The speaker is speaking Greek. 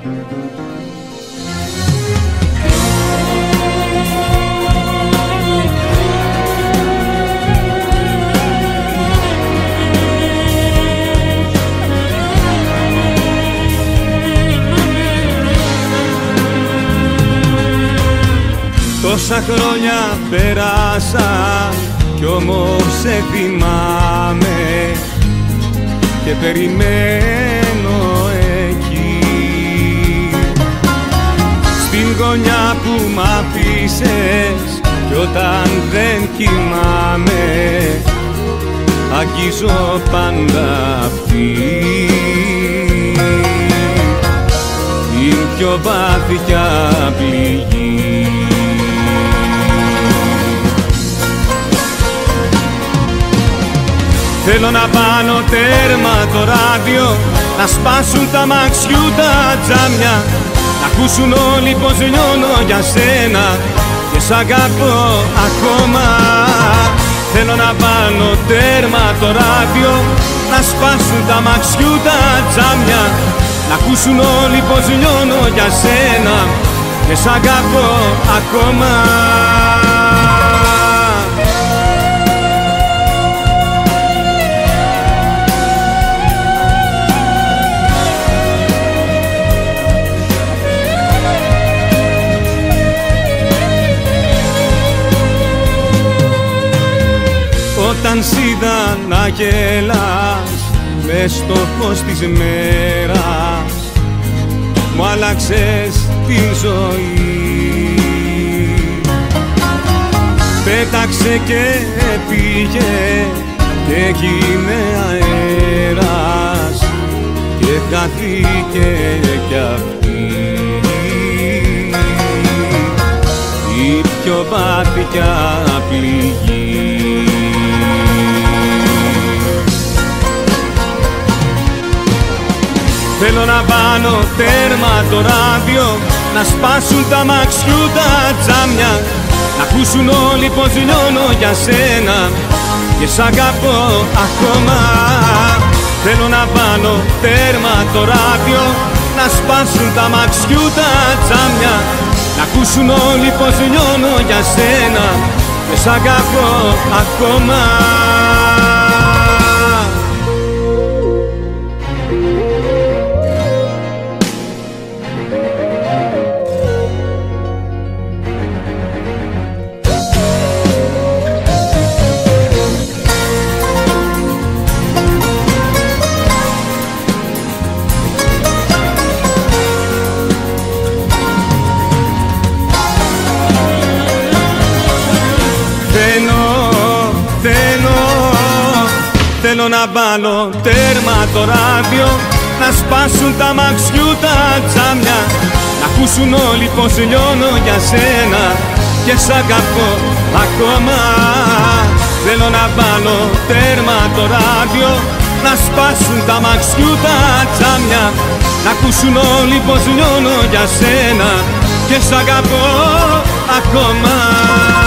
Τόσα χρόνια πέρασα κι όμως σε θυμάμαι και περιμένω εκεί στην γωνιά που μ' άφησες κι όταν δεν κοιμάμαι αγγίζω πάντα αυτή την πιο βαθιά πληγή. Θέλω να πάνω τέρμα το ράδιο, να σπάσουν τα μαξιού τα τζάμια, να ακούσουν όλοι πως λιώνω για σένα και σ' αγαπώ ακόμα. Θέλω να πάνω τέρμα το ράδιο, να σπάσουν τα μαξιού τα τζάμια, να ακούσουν όλοι πως λιώνω για σένα και σ' αγαπώ ακόμα. Όταν σ' είδα να γελάς μες στο φως της μέρας, μου άλλαξες την ζωή. Πέταξε και πήγε και έγινε αέρας και χάθηκε κι αυτή η πιο βαθιά πληγή. Θέλω να πάνω τέρμα το ράδιο, να σπάσουν τα μαξιού τα τζάμια, να ακούσουν όλοι πως λιώνω για σένα και σ' αγαπώ ακόμα. Θέλω να πάνω τέρμα το ράδιο, να σπάσουν τα μαξιού τα τζάμια, να ακούσουν όλοι πως λιώνω για σένα και σ' αγαπώ ακόμα. Θέλω να βάλω τέρμα το ράδιο, να σπάσουν τα μαξιού τα τζάμια, να ακούσουν όλοι πως λιώνω για σένα και σ' αγαπώ ακόμα. Θέλω να βάλω τέρμα το ράδιο, να σπάσουν τα μαξιού τα τζάμια, να ακούσουν όλοι πως λιώνω για σένα και σ' αγαπώ ακόμα.